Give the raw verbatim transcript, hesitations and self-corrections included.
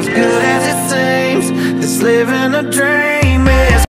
as good as it seems. This living a dream, yeah.